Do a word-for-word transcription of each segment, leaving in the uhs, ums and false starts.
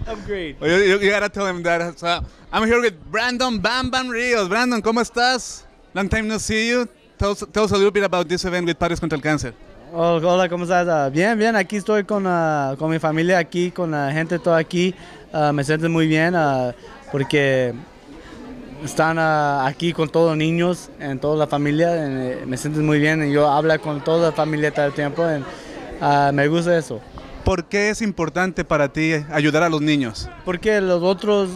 Upgrade. Well, you, you, you gotta tell him that. So, I'm here with Brandon Bam Bam Rios. Brandon, ¿cómo estás? Long time no see you. Tell us, tell us a little bit about this event with Padres contra el Cáncer. Oh, hola, ¿cómo estás? Uh, bien, bien, aquí estoy con, uh, con mi familia, aquí, con la gente toda aquí. Uh, me siento muy bien uh, porque están uh, aquí con todos los niños, en toda la familia. Y me siento muy bien y yo hablo con toda la familia todo el tiempo. Y, uh, me gusta eso. ¿Por qué es importante para ti ayudar a los niños? Porque los otros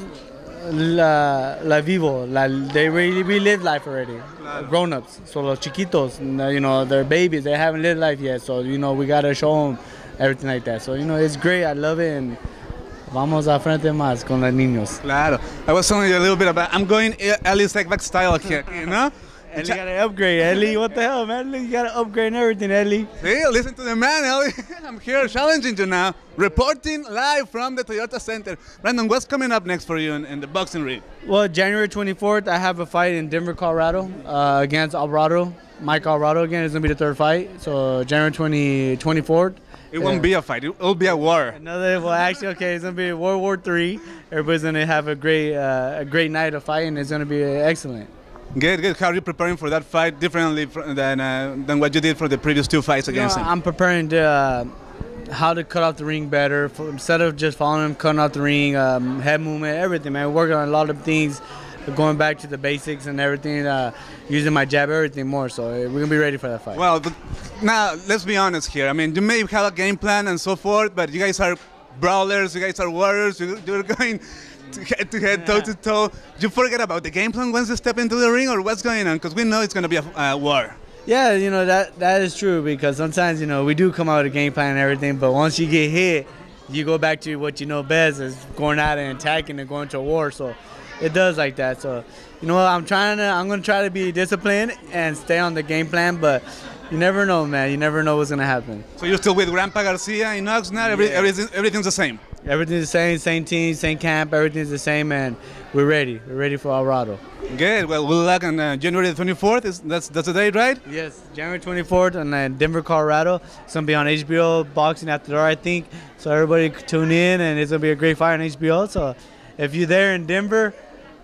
la, la vivo, la, they really, really live life already. Claro. Grown-ups, so los chiquitos, you know, they're babies, they haven't lived life yet, so, you know, we gotta show them everything like that. So, you know, it's great, I love it, and vamos a frente más con los niños. Claro. I was telling you a little bit about, I'm going Ellie's Tech back style here, you know? Ellie gotta upgrade, Ellie, what the hell, man? You gotta upgrade everything, Ellie. See, listen to the man, Ellie. I'm here challenging you now, reporting live from the Toyota Center. Brandon, what's coming up next for you in, in the boxing ring? Well, January twenty-fourth, I have a fight in Denver, Colorado, uh, against Alvarado. Mike Alvarado again. It's gonna be the third fight. So January twentieth, twenty-fourth. It won't uh, be a fight. It will be a war. Another. Well, actually, okay, it's gonna be World War Three. Everybody's gonna have a great, uh, a great night of fighting. It's gonna be excellent. Good, good. How are you preparing for that fight differently than uh, than what you did for the previous two fights against you know, him? I'm preparing to, uh, how to cut off the ring better. For, instead of just following him, cutting off the ring, um, head movement, everything, man. Working on a lot of things, going back to the basics and everything, uh, using my jab, everything more. So we're going to be ready for that fight. Well, but now, let's be honest here. I mean, you may have a game plan and so forth, but you guys are brawlers, you guys are warriors, you're going head to head, toe to toe. You forget about the game plan once you step into the ring, or what's going on? Because we know it's going to be a uh, war. Yeah, you know, that that is true, because sometimes, you know, we do come out with a game plan and everything, but once you get hit, you go back to what you know best, is going out and attacking and going to a war. So it does like that. So, you know, I'm trying to, I'm going to try to be disciplined and stay on the game plan, but you never know, man. You never know what's going to happen. So you're still with Grandpa Garcia in Oxnard? Every, yeah. everything, everything's the same? Everything's the same, same team, same camp, everything's the same, and we're ready. We're ready for Alvarado. Good. Well, good luck on uh, January twenty-fourth. Is, that's, that's the date, right? Yes, January twenty-fourth in uh, Denver, Colorado. It's going to be on H B O Boxing After Dark, I think. So everybody tune in, and it's going to be a great fight on H B O. So if you're there in Denver,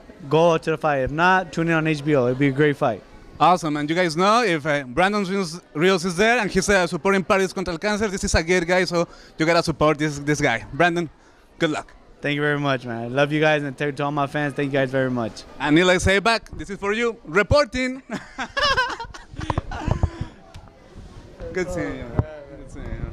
go to the fight. If not, tune in on H B O. It'll be a great fight. Awesome, and you guys know if uh, Brandon Rios, Rios is there and he's uh, supporting Padres contra el Cáncer, this is a good guy, so you gotta support this this guy. Brandon, good luck. Thank you very much, man. I love you guys, and to all my fans, thank you guys very much. And Eli Sayback, this is for you, reporting. Good seeing you. Good seeing you.